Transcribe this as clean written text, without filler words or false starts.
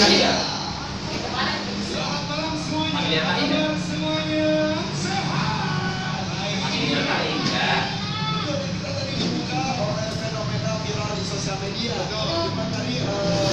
kali nggak? Selamat malam semuanya. Makin lihat kali nggak? Semuanya sehat. Makin lihat kali nggak? Kita tadi dibuka oleh fenomena viral di sosial media. Dimana tadi